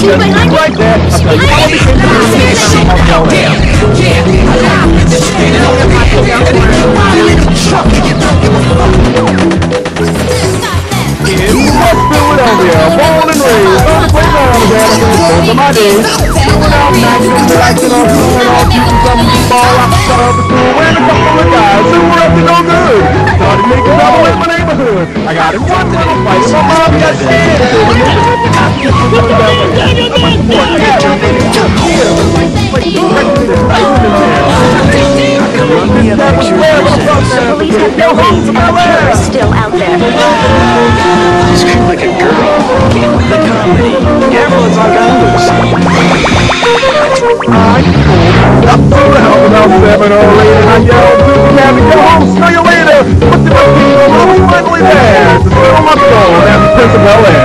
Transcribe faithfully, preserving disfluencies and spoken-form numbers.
two behind you. Like that. I'll tell you all the things Down. West Philadelphia, born and raised on the playground again. Those are my days. Doing out nights, relaxing off, doing off, shooting some ball out the of the school, and a couple of guys who were up to no good. Started making trouble in my neighborhood. I got in one little fight, my mom got scared. I went to sport. Police have no hands on terrorists still out there. You scream like a girl. The comedy. Everyone's on those. I'm so down about seven or eight, and I yelled to the cab to go home, smell you later. What's the up, people? I'm finally there. To spill my soul, and the Prince of Bel Air.